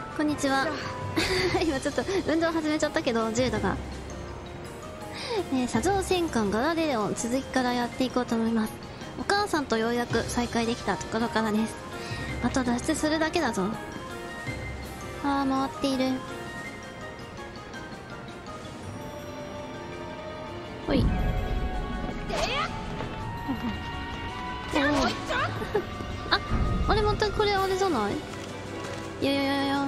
こんにちは。今ちょっと運動始めちゃったけど重度が、車上戦艦ガラレオン続きからやっていこうと思います。お母さんとようやく再会できたところからです。あと脱出するだけだぞ。あー、回っている。ほい。あ、あれまたこれあれじゃない？いやいやいやいや、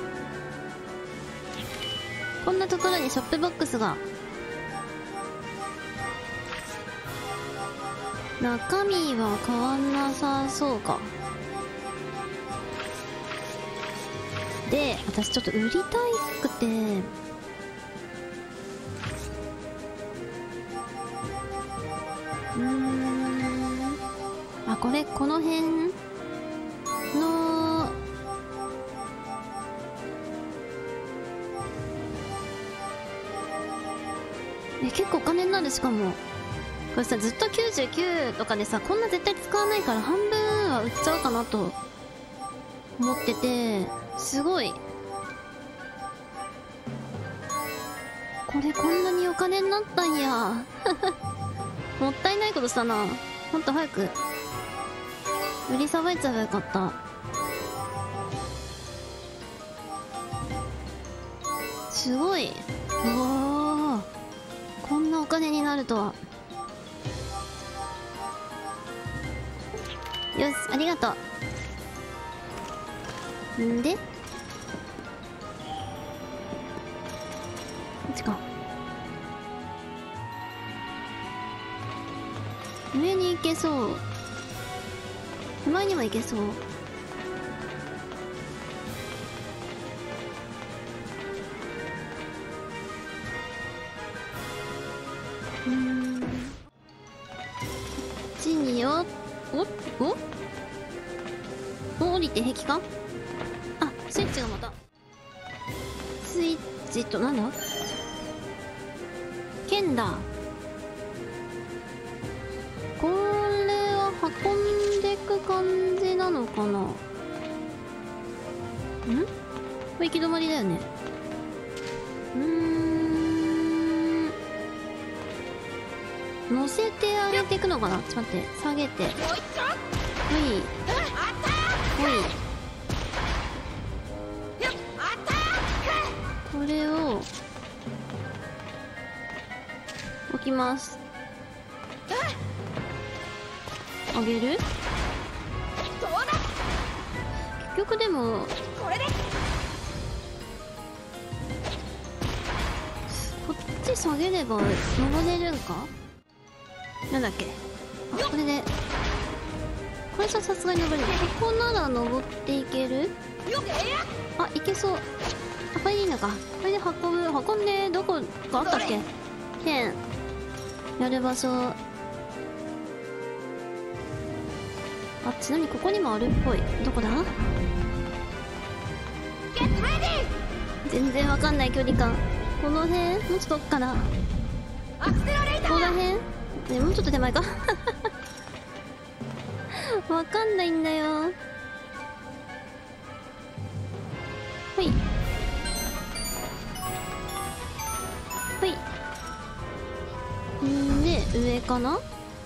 こんなところにショップボックスが。中身は変わんなさそうか。で、私ちょっと売りたいくて、あ、これこの辺の結構お金になる。しかもこれさ、ずっと99とかでさ、こんな絶対使わないから半分は売っちゃおうかなと思ってて、すごいこれこんなにお金になったんや。もったいないことしたな。ほんと早く売りさばいちゃえばよかった。すごい。うわー、こんなお金になるとは。よし、ありがとう。んでこっちか。上に行けそう。手前にも行けそう。こっちによ。降りて壁か。あ、スイッチがまた。スイッチとなんだ、剣だ。これは運んでく感じなのかな。これ行き止まりだよね。乗せて上げていくのかな。ちょっと待って、下げて、ほいほい。これを置きます。あげる。結局でもこっち下げれば登れるんか。なんだっけ。あ、これでこれじゃさすがに登れる。ここなら登っていける。あ、いけそう。あ、これでいいのか。これで運んで、どこかあったっけ。剣やる場所。あ、ちなみにここにもあるっぽい。どこだ。全然わかんない距離感。この辺、もうちょっと奥かな。ここら辺ね、もうちょっと手前か。わかんないんだよ。ほいほい。んで上かな。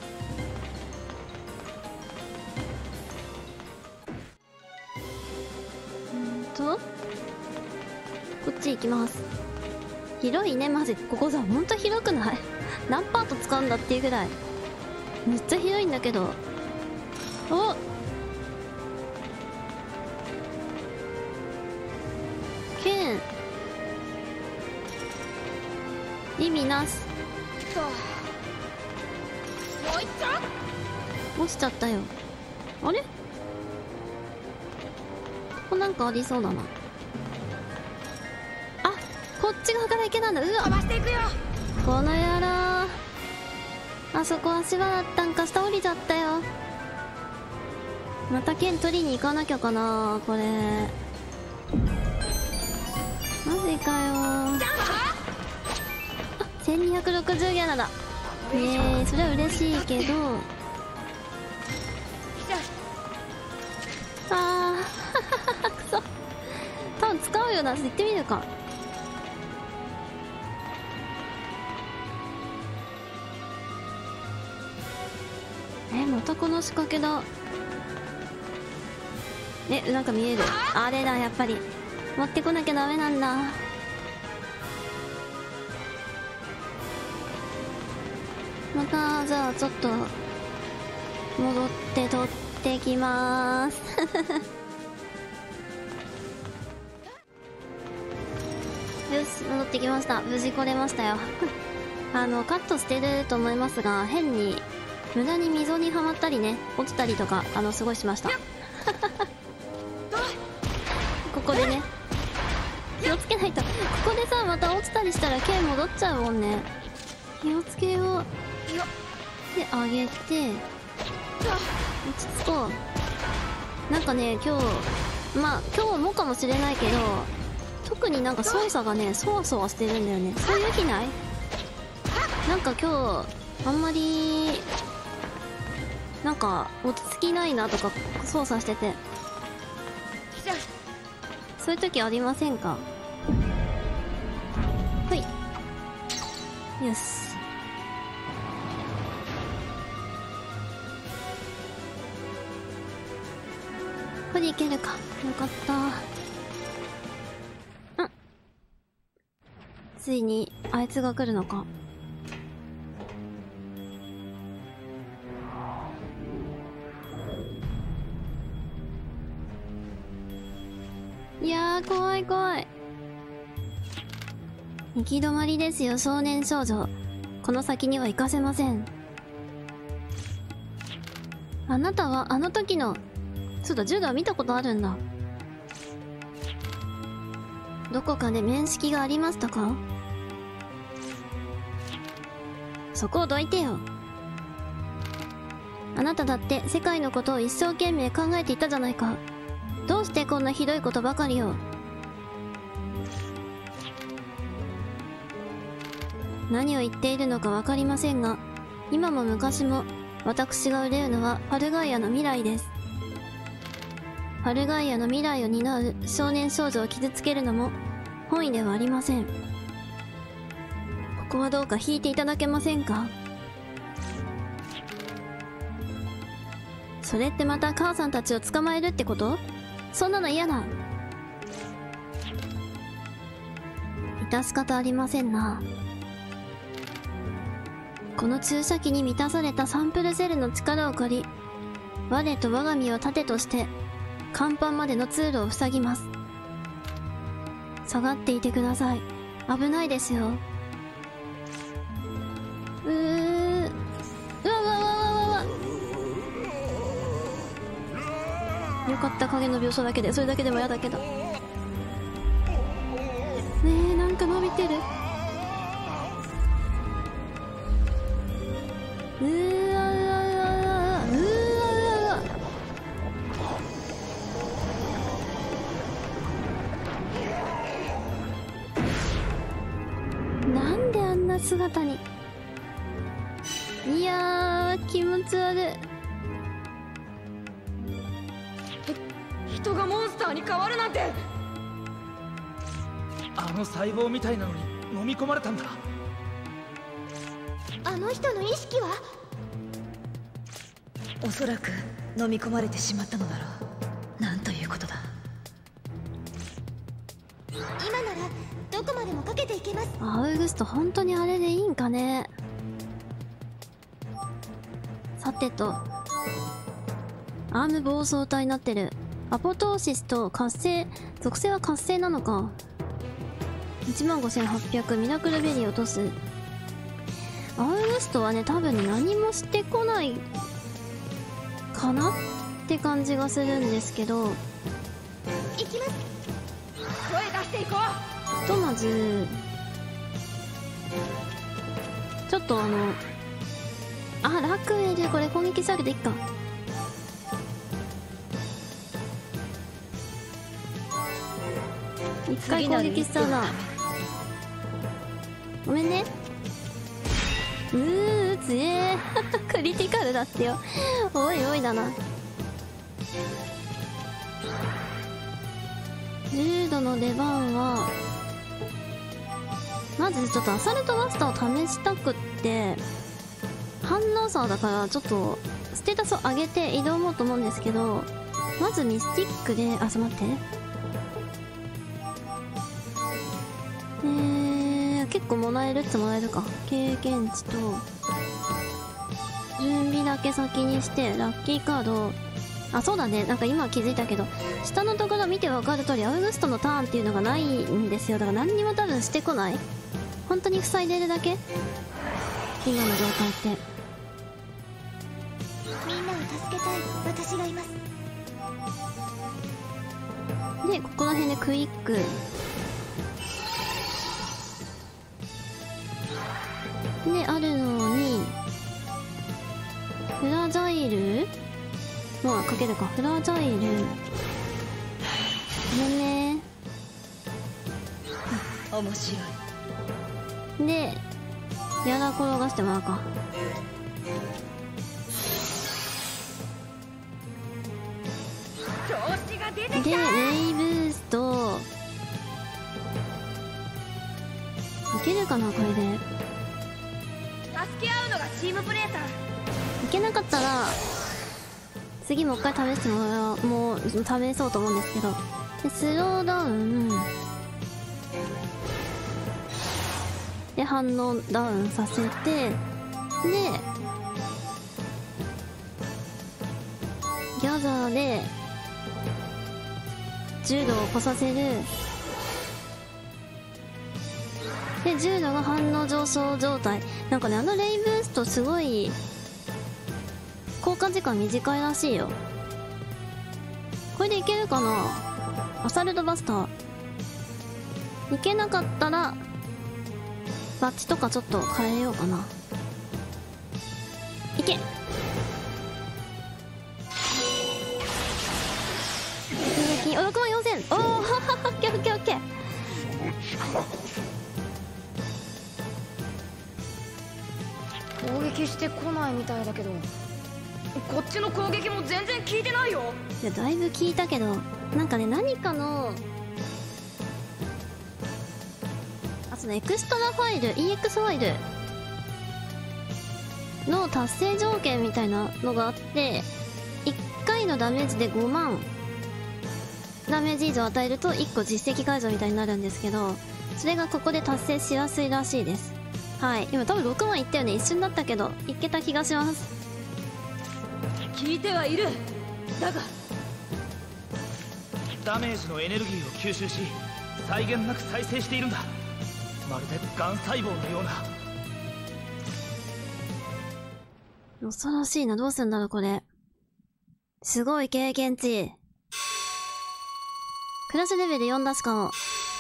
こっち行きます。広いね、マジ。ここさ、ほんと広くない？何パート使うんだっていうぐらいめっちゃ広いんだけど。おっ、剣意味なし。落ちちゃったよ。あれ、ここなんかありそうだな。あ、こっち側から行けたんだ。うわ、この野郎。あそこ足場だったんか。下降りちゃったよ。また剣取りに行かなきゃかなこれ。マジかよ。あ、1260ギャラだ。それは嬉しいけど。あーくそ。多分よな。行ってみるか。またこの仕掛けだ。なんか見える。あれだ、やっぱり持ってこなきゃダメなんだ。またじゃあちょっと戻って取ってきまーすよし、戻ってきました。無事来れましたよカットしてると思いますが、変に無駄に溝にはまったりね、落ちたりとかすごいしましたここでね、気をつけないと。ここでさ、また落ちたりしたら剣戻っちゃうもんね。気をつけよう。で、上げて落ち着こう。なんかね、今日もかもしれないけど、特になんか操作がね、そわそわしてるんだよね。そういう日ない？なんか今日あんまりなんか落ち着きないなとか操作してて、そういう時ありませんか？はい、よし。これいけるか。よかった。ついにあいつが来るのか。いやー、怖い怖い。行き止まりですよ、少年少女。この先には行かせません。あなたはあの時の、そうだ、柔道見たことあるんだ。どこかで面識がありましたか？そこをどいてよ。あなただって世界のことを一生懸命考えていたじゃないか。どうしてこんなひどいことばかりを。何を言っているのかわかりませんが、今も昔も私が憂うのはファルガイアの未来です。ファルガイアの未来を担う少年少女を傷つけるのも本意ではありません。ここはどうか引いていただけませんか？それってまた母さんたちを捕まえるってこと？そんなの嫌だ。致し方ありませんな。この注射器に満たされたサンプルセルの力を借り、我と我が身を盾として甲板までの通路を塞ぎます。下がっていてください。危ないですよ。うわわわわわわ。よかった、影の描写だけで。それだけでも嫌だけどね。え、なんか伸びてる。うわうわうわうわうわうわ。なんであんな姿に。いやー、気持ち悪い。 人がモンスターに変わるなんて。 あの細胞みたいなのに飲み込まれたんだ。 あの人の意識は？ おそらく飲み込まれてしまったのだろう。なんということだ。 今ならどこまでもかけていけます。 アウグスト本当にあれでいいんかね。さてと、アーム暴走体になってる。アポトーシスと活性、属性は活性なのか。15800、ミラクルベリー落とす。アウグストはね、多分ね、何もしてこないかなって感じがするんですけど、 行きます。 声出していこう。 ひとまずちょっとラクエル、これ攻撃してあげていっか。一回攻撃したな。ごめんね。強えクリティカルだってよ。おいおいだな。 10度の出番はまずちょっとアサルトマスターを試したくって、反応差だからちょっとステータスを上げて挑もうと思うんですけど、まずミスティックで、あ、ちょっと待って、結構もらえるっちゃもらえるか。経験値と準備だけ先にしてラッキーカード、あ、そうだね、なんか今気づいたけど、下のところ見て分かる通りアウグストのターンっていうのがないんですよ。だから何にも多分してこない、本当に塞いでるだけ、今の状態って。 みんなを助けたい私がいます。 でここら辺でクイックであるのに、フラジャイルもうかけるか。フラジャイルごめんね。 面白い。 でやら転がしてもらうか。でレイブーストいけるかな、これで。 助け合うのがチームプレーさ。 いけなかったら次もう一回試してもらおう。もう試そうと思うんですけど、でスローダウンで反応ダウンさせて、でギャザーで10度を起こさせる。で10度が反応上昇状態。なんかね、あのレイブーストすごい効果時間短いらしいよ。これでいけるかな。アサルトバスターいけなかったらバッチとかちょっと変えようかな。いけ、6万4000。おおオッケーオッケーオッケー。 攻撃してこないみたいだけど、こっちの攻撃も全然効いてないよ。 いやだいぶ効いたけど、なんかね、何かのそのエクストラファイル EX ファイルの達成条件みたいなのがあって、1回のダメージで5万ダメージ以上与えると1個実績解除みたいになるんですけど、それがここで達成しやすいらしいです。はい、今多分6万いったよね。一瞬だったけどいけた気がします。 効いてはいる。だがダメージのエネルギーを吸収し際限なく再生しているんだ。まるでがん細胞のような。 恐ろしいな。どうすんだろうこれ。すごい経験値。クラスレベル4だしかも。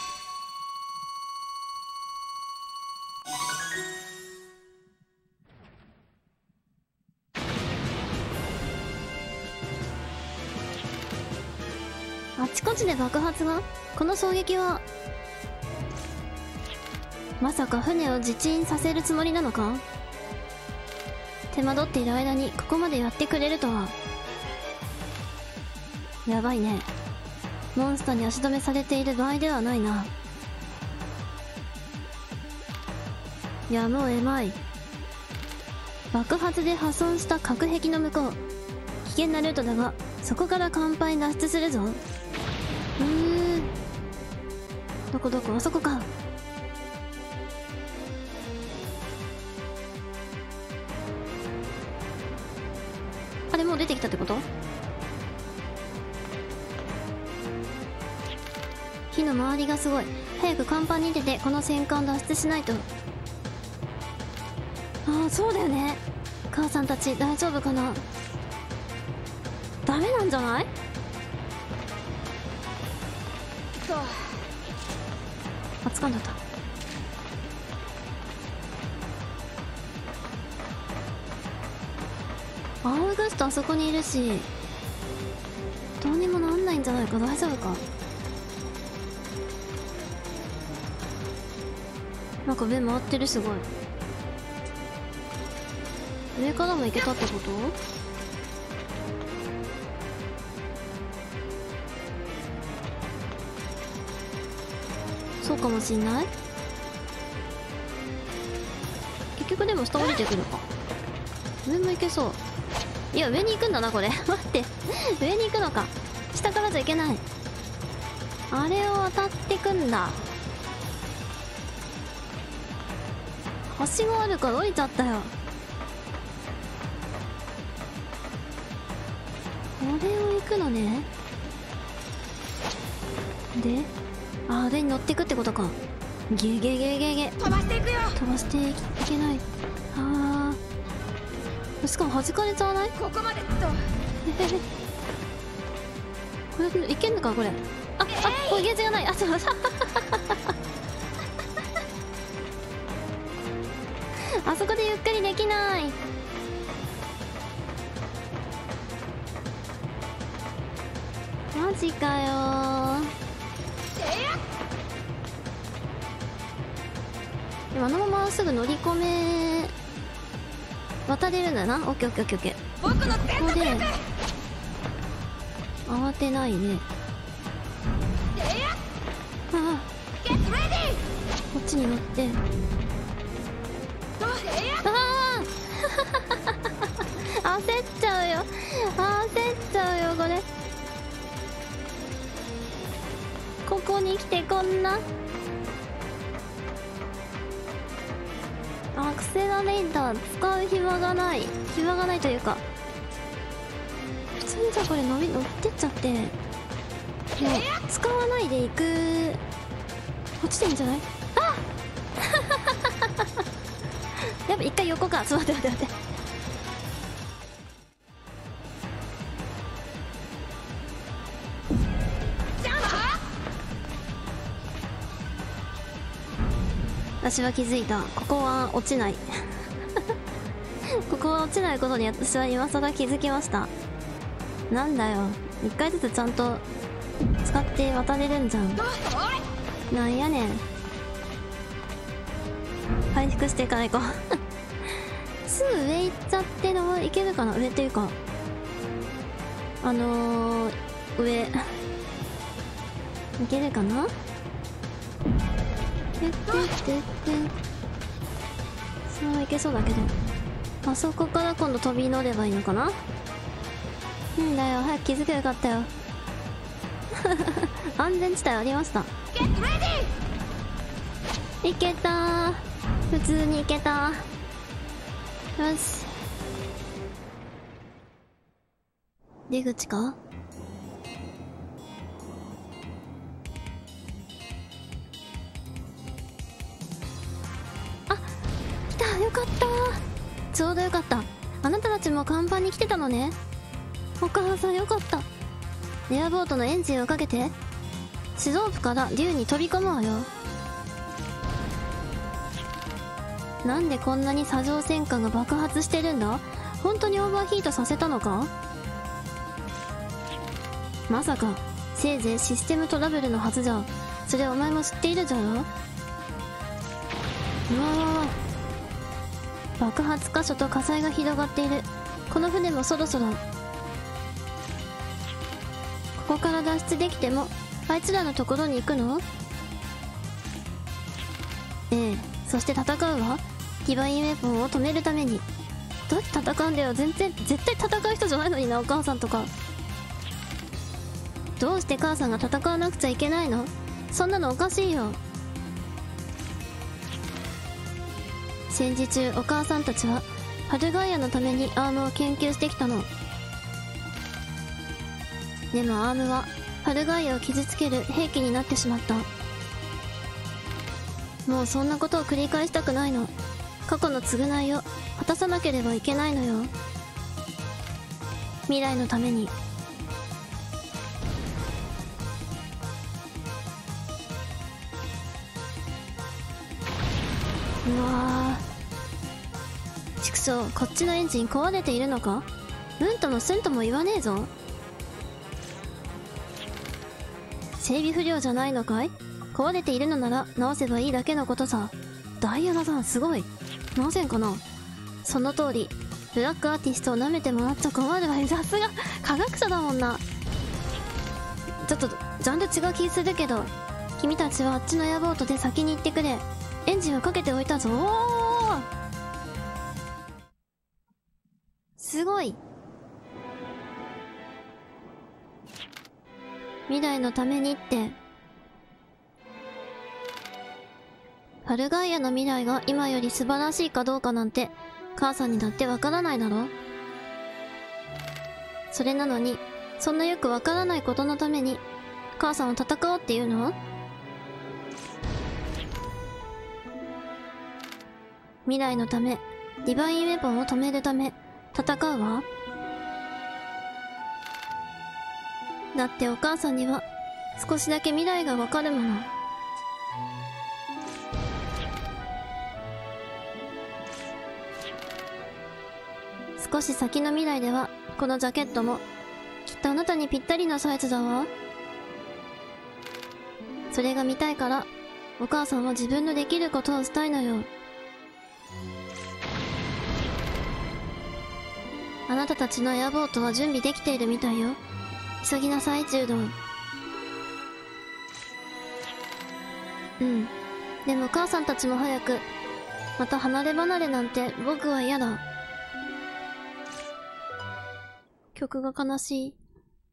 あちこちで爆発が。この衝撃はまさか船を自沈させるつもりなのか。手間取っている間にここまでやってくれるとは。やばいね。モンスターに足止めされている場合ではないな。やむを得まい。爆発で破損した隔壁の向こう。危険なルートだがそこから甲板に脱出するぞ。どこどこ、あそこか。あれもう出てきたってこと？火の周りがすごい。早く甲板に出てこの戦艦脱出しないと。ああそうだよね。母さんたち大丈夫かな。ダメなんじゃない？あ、掴んだった。アウグストあそこにいるし、どうにもなんないんじゃないか。大丈夫か。なんか上回ってる。すごい。上からも行けたってこと？ そうかもしんない。結局でも下降りてくるか。上も行けそう。いや上に行くんだなこれ待って上に行くのか。下からじゃいけない。あれを渡ってくんだ。はしごあるから降りちゃったよ。これを行くのね。であれに乗ってくってことか。ゲゲゲゲゲ飛ばしていくよ。 飛ばしていけない。あーしかも弾かれちゃわない？ ここまでと。 これいけんのかこれ。これゲージがない。そうあそこでゆっくりできない。マジかよー。でもあのまますぐ乗り込め渡れるんだな。オッケーオッケーオッケーオッケー。 僕のここで慌てないで。こっちに乗って焦っちゃうよこれ。ここに来てこんなアクセラレーター使う暇がないというか、普通にじゃあこれ乗ってっちゃって、もう使わないで行く。落ちてんじゃない？あやっぱ一回横か。待って。私は気づいた。ここは落ちないここは落ちないことに私は今更気づきました。なんだよ、一回ずつちゃんと使って渡れるんじゃん。なんやねん。回復していかないかすぐ上行っちゃってのいけるかな。上っていうか上いけるかな。そのままいけそうだけど、あそこから今度飛び乗ればいいのかな。んだよ、早く気づけばよかったよ安全地帯ありました。いけたー、普通にいけたー。よし、出口か。来た、よかったー。ちょうどよかった。あなたたちも甲板に来てたのね。お母さんよかった。エアボートのエンジンをかけてスロープから竜に飛び込むわよ。なんでこんなに砂上戦艦が爆発してるんだ。本当にオーバーヒートさせたのか。まさかせいぜいシステムトラブルのはずじゃ。それお前も知っているじゃろ。うわ爆発箇所と火災が広がっている。この船もそろそろ。ここから脱出できてもあいつらのところに行くの。ええ、そして戦うわ。ディバインウェポンを止めるために。どうやって戦うんだよ。絶対戦う人じゃないのにな、お母さんとか。どうして母さんが戦わなくちゃいけないの。そんなのおかしいよ。戦時中お母さんたちはハルガイアのためにアームを研究してきたの。でもアームはハルガイアを傷つける兵器になってしまった。もうそんなことを繰り返したくないの。過去の償いを果たさなければいけないのよ。未来のために。うわー、ちくしょう、こっちのエンジン壊れているのか。うんともすんとも言わねえぞ。整備不良じゃないのかい。壊れているのなら直せばいいだけのことさ。ダイアナさんすごい。直せんかな。その通り。ブラックアーティストを舐めてもらっちゃ困るわよ。さすが科学者だもんな。ちょっとジャンル違う気するけど君たちはあっちのエアボートで先に行ってくれ。エンジンをかけておいたぞ。おー、すごい。未来のためにって。ファルガイアの未来が今より素晴らしいかどうかなんて母さんにだってわからないだろ。それなのにそんなよくわからないことのために母さんを戦おうっていうの？未来のため、ディバインウェポンを止めるため戦うわ。だってお母さんには少しだけ未来がわかるもの。少し先の未来ではこのジャケットもきっとあなたにぴったりなサイズだわ。それが見たいからお母さんは自分のできることをしたいのよ。あなたたちのエアボートは準備できているみたいよ。急ぎなさい、ジュードン。うん。でも母さんたちも早く。また離れ離れなんて僕は嫌だ。曲が悲しい。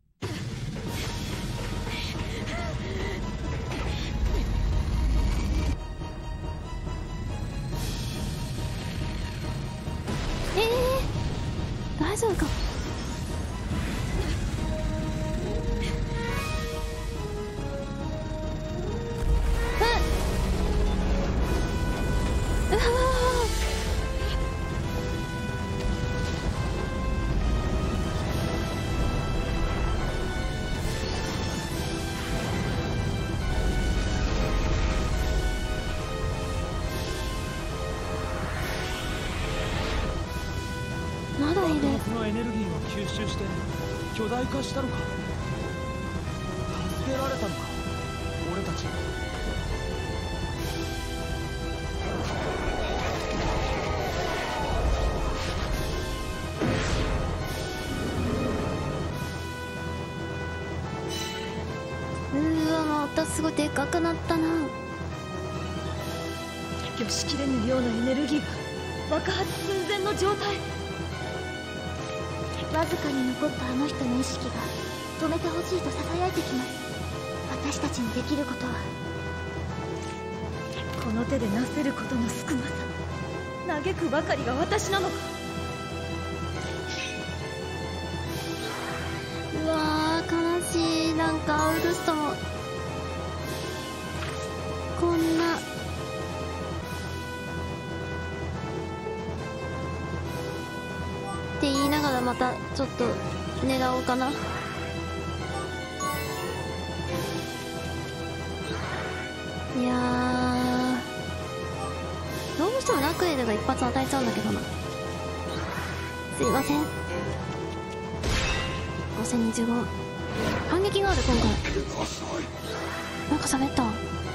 大丈夫か？うわまだいる。 そのエネルギーを吸収して巨大化したのか。助けられたのか俺たち。 またすごいでかくなったな。 御しきれぬようなエネルギーが爆発寸前の状態。 わずかに残ったあの人の意識が止めてほしいと囁いてきます。私たちにできることはこの手でなせることの少なさ。嘆くばかりが私なのか。 うわー悲しい。なんかアウルストもこんなって言いながらまたちょっと狙おうかな。いやー、どうしてもラクエルが一発与えちゃうんだけどな。すいません。5025反撃がある今回。なんか喋った。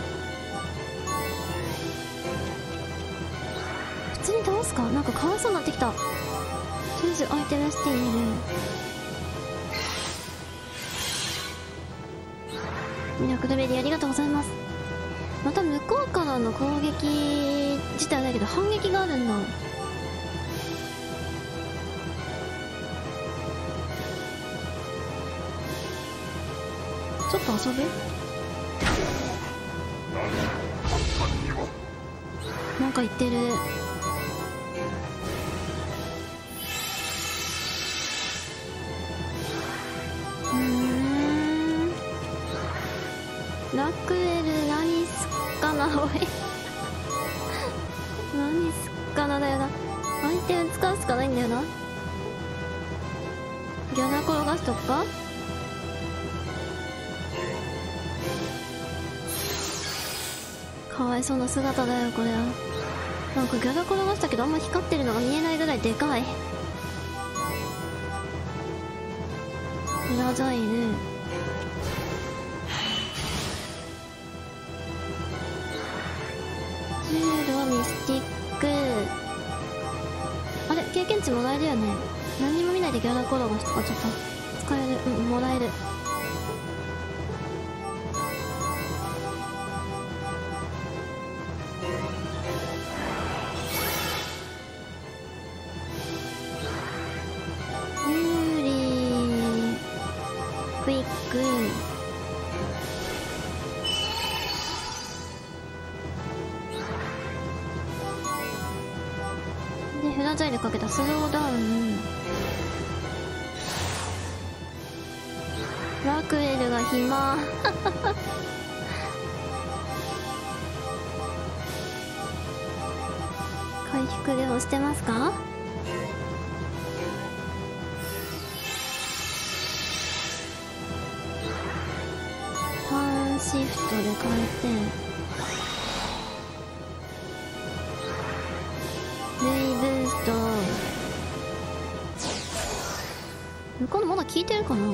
普通に倒すか。なんかかわいそうになってきた。チューズアイテムスティール。ミラクルベリーありがとうございます。また向こうからの攻撃自体だけど反撃があるんだ。ちょっと遊ぶ？なんか言ってる。ラクエル何すっかな。おい何すっかなだよな。アイテム使うしかないんだよな。ギャラ転がしとくか。かわいそうな姿だよこれは。なんかギャラ転がしたけどあんま光ってるのが見えないぐらいでかい。フラザイル。ジュールはミスティック。あれ経験値もらえるよね。何にも見ないでギャラ転がしとかちょっと使える。うん、もらえる。 でフラジャイルかけたスローダウン。ラクエルが暇回復でもしてますか？ターンシフトで回転、レイブースト。向こうのまだ効いてるかな。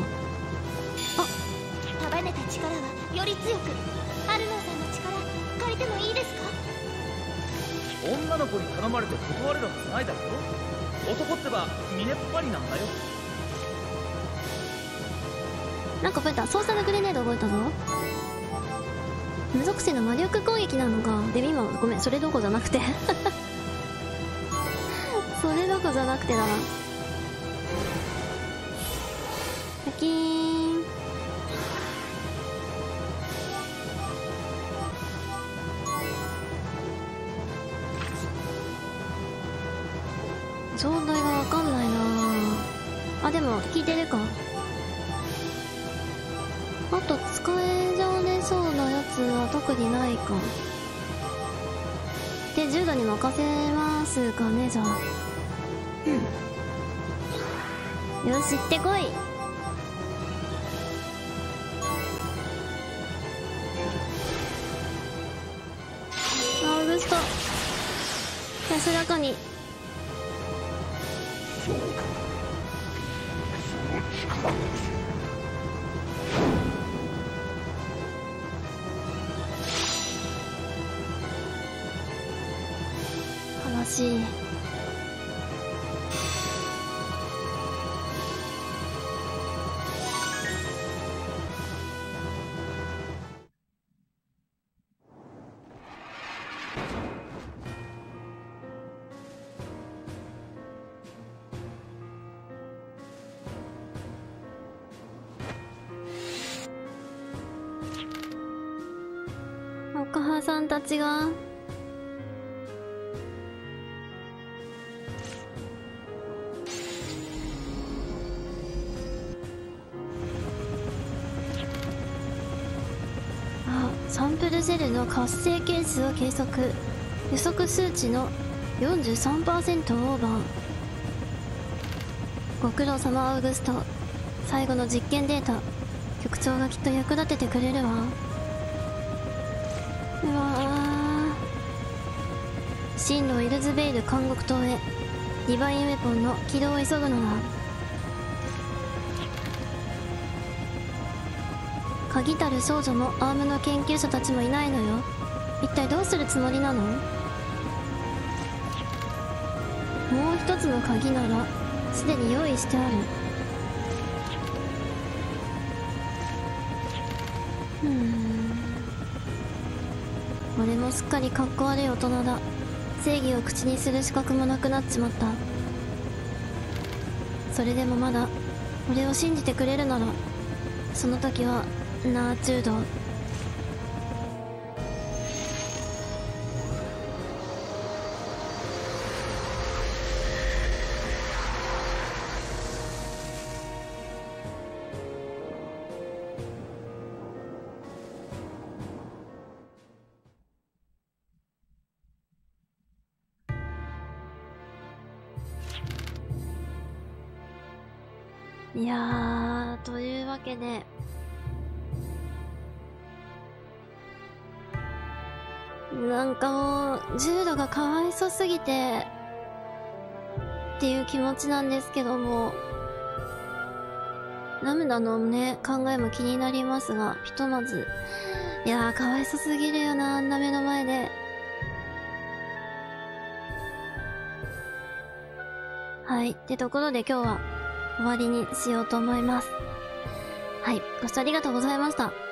束ねた力はより強く、アルノーさんの力借りてもいいですか？ 女の子に頼まれて断れるはずないだろ。男ってば見ねっぱりなんだよ。 なんか覚えた。ソーシャルグレネード覚えたぞ。無属性の魔力攻撃なのか。で今ごめん、それどこじゃなくてそれどこじゃなくてだな。シャキーン。状態がわかんないなあ。あ、でも聞いてるか。あと使えられそうなやつは特にないか。で重度に任せますかね。じゃあよし行ってこい。アウグスト安らかに。悲しい。お母さんたちがサンプルセルの活性係数を計測。予測数値の 43% オーバー。ご苦労様アウグスト。最後の実験データ、局長がきっと役立ててくれるわ。うわー。進路イルズベイル監獄島へ。ディバインウェポンの起動を急ぐのだ。鍵たる少女もアームの研究者たちもいないのよ。一体どうするつもりなの？もう一つの鍵ならすでに用意してある。俺もすっかりかっこ悪い大人だ。正義を口にする資格もなくなっちまった。それでもまだ俺を信じてくれるなら、その時はナーチュード。いやー、というわけでなんかもう重度がかわいそすぎてっていう気持ちなんですけども、ラムダのね考えも気になりますが、ひとまずいやーかわいそすぎるよな、あんな目の前で。はい、ってところで今日は終わりにしようと思います。はい、ご視聴ありがとうございました。